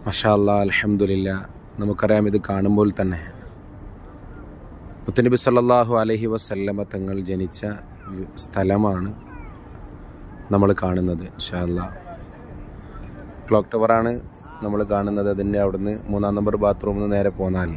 മാഷാ അല്ലാഹ്, അൽഹംദുലില്ലാഹ്. നമുക്കറിയാം, ഇത് കാണുമ്പോൾ തന്നെ മുത്തുനബി സല്ലല്ലാഹു അലൈഹി വസല്ലമ തങ്ങൾ ജനിച്ച സ്ഥലമാണ് നമ്മൾ കാണുന്നത്. ഇൻഷാ അല്ലാഹ് ക്ലോക്ക് ടവറാണ് നമ്മൾ കാണുന്നത്. അതിൻ്റെ അവിടുന്ന് 3-ാം നമ്പർ ബാത്റൂമിൽ നിന്ന് നേരെ പോന്നാൽ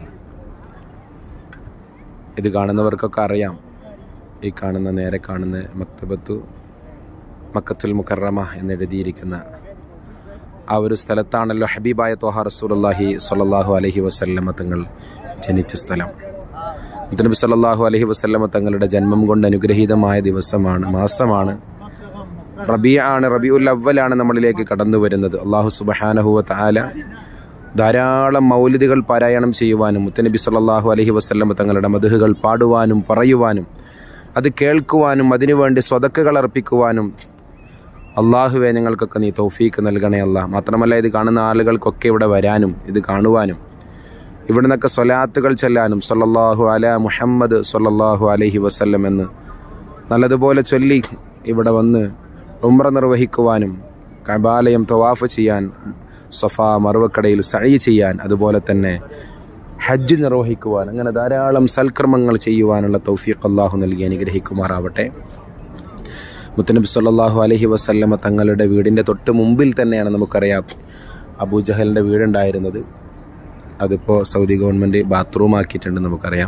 ഇത് കാണുന്നവർക്കൊക്കെ അറിയാം. ഈ കാണുന്ന നേരെ കാണുന്ന മക്കത്തുൽ മുക്കറമ എന്നെഴുതിയിരിക്കുന്ന ആ ഒരു സ്ഥലത്താണല്ലോ ഹബീബായ ത്വഹ റസൂലുള്ളാഹി സ്വല്ലല്ലാഹു അലൈഹി വസല്ലമ തങ്ങൾ ജനിച്ച സ്ഥലം. മുത്തുനബി സല്ലല്ലാഹു അലൈഹി വസല്ലമ തങ്ങളുടെ ജന്മം കൊണ്ട് അനുഗ്രഹീതമായ മാസമാണ് റബീഉൽ അവ്വലാണ് നമ്മളിലേക്ക് കടന്നു വരുന്നത്. അല്ലാഹു സുബ്ഹാനഹു വ തആല ധാരാളം മൗലിദുകൾ പാരായണം ചെയ്യുവാനും മുത്തുനബി സല്ലല്ലാഹു അലൈഹി വസല്ലമ തങ്ങളുടെ മദ്ഹുകൾ പാടുവാനും പറയുവാനും അത് കേൾക്കുവാനും അതിനുവേണ്ടി സ്വതക്കകൾ അർപ്പിക്കുവാനും അള്ളാഹുവേ ഞങ്ങൾക്കൊക്കെ നീ തൗഫീക്ക് നൽകണേ അല്ലാഹ്. മാത്രമല്ല, ഇത് കാണുന്ന ആളുകൾക്കൊക്കെ ഇവിടെ വരാനും ഇത് കാണുവാനും ഇവിടെ നിന്നൊക്കെ സ്വലാത്തുകൾ ചെല്ലാനും സല്ലല്ലാഹു അലാ മുഹമ്മദ് സല്ലല്ലാഹു അലൈഹി വസല്ലം എന്ന് നല്ലതുപോലെ ചൊല്ലി ഇവിടെ വന്ന് ഉംറ നിർവഹിക്കുവാനും കഅബാലയം തവാഫ് ചെയ്യാൻ, സഫാ മർവക്കടയിൽ സഅയ് ചെയ്യാൻ, അതുപോലെ തന്നെ ഹജ്ജ് നിർവഹിക്കുവാൻ, അങ്ങനെ ധാരാളം സൽക്കർമ്മങ്ങൾ ചെയ്യുവാനുള്ള തൗഫീഖ് അല്ലാഹു നൽകി അനുഗ്രഹിക്കുമാറാവട്ടെ. മുത്തുനബി സല്ലല്ലാഹു അലൈഹി വസല്ലമ തങ്ങളുടെ വീടിൻ്റെ തൊട്ട് മുമ്പിൽ തന്നെയാണ് നമുക്കറിയാം അബൂജഹലിൻ്റെ വീടുണ്ടായിരുന്നത്. അതിപ്പോൾ സൗദി ഗവൺമെൻറ് ബാത്റൂം ആക്കിയിട്ടുണ്ട് നമുക്കറിയാം.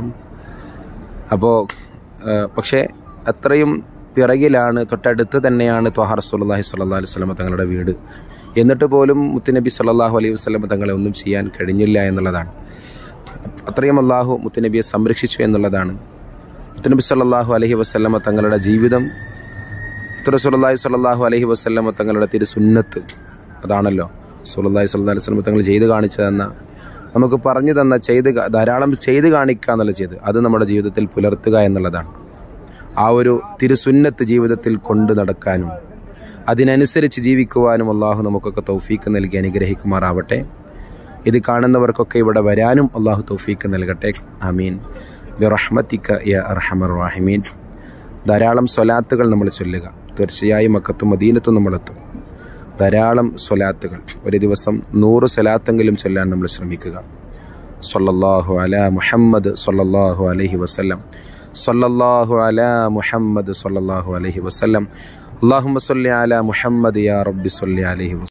പക്ഷേ അത്രയും പിറകിലാണ്, തൊട്ടടുത്ത് തന്നെയാണ് ത്വഹ റസൂലുള്ളാഹി സ്വല്ലല്ലാഹു അലൈഹി വസല്ലമ തങ്ങളുടെ വീട്. എന്നിട്ട് പോലും മുത്തുനബി സല്ലല്ലാഹു അലൈഹി വസല്ലമ തങ്ങളെ ഒന്നും ചെയ്യാൻ കഴിഞ്ഞില്ല എന്നുള്ളതാണ്. അത്രയും അല്ലാഹു മുത്തുനബിയെ സംരക്ഷിച്ചു എന്നുള്ളതാണ്. മുത്തുനബി സല്ലല്ലാഹു അലൈഹി വസല്ലമ തങ്ങളുടെ ജീവിതം, റസൂലുള്ളാഹി സ്വല്ലല്ലാഹു അലൈഹി വസല്ലമ തങ്ങളുടെ തിരുസുന്നത്ത് അതാണല്ലോ. റസൂലുള്ളാഹി സ്വല്ലല്ലാഹു അലൈഹി വസല്ലമ തങ്ങൾ ചെയ്ത് കാണിച്ചു തന്ന, നമുക്ക് പറഞ്ഞു തന്ന, ധാരാളം ചെയ്ത് കാണിക്കുക എന്നുള്ള അത് നമ്മുടെ ജീവിതത്തിൽ പുലർത്തുക എന്നുള്ളതാണ്. ആ ഒരു തിരുസുന്നത്ത് ജീവിതത്തിൽ കൊണ്ടു നടക്കാനും അതിനനുസരിച്ച് ജീവിക്കുവാനും അള്ളാഹു നമുക്കൊക്കെ തൗഫീക്ക് നൽകി അനുഗ്രഹിക്കുമാറാവട്ടെ. ഇത് കാണുന്നവർക്കൊക്കെ ഇവിടെ വരാനും അള്ളാഹു തൗഫീക്ക് നൽകട്ടെ. ആമീൻ ബിറഹ്മതിക യാ അർഹമർ റഹീമീൻ. ധാരാളം സ്വലാത്തുകൾ നമ്മൾ ചൊല്ലുക. തീർച്ചയായും മക്കത്തും മദീനത്തും നമ്മളെത്തും. ധാരാളം സ്വലാത്തുകൾ, ഒരു ദിവസം 100 സ്വലാത്തെങ്കിലും ചൊല്ലാൻ നമ്മൾ ശ്രമിക്കുക. സ്വല്ലല്ലാഹു അലാ മുഹമ്മദ് സ്വല്ലല്ലാഹു അലൈഹി വസല്ലം, സ്വല്ലല്ലാഹു അലാ മുഹമ്മദ് സ്വല്ലല്ലാഹു അലൈഹി വസല്ലം, അല്ലാഹുമ്മ സ്വല്ലി അലാ മുഹമ്മദ് യാ റബ്ബി സ്വല്ലി അലൈഹി വസല്ലം.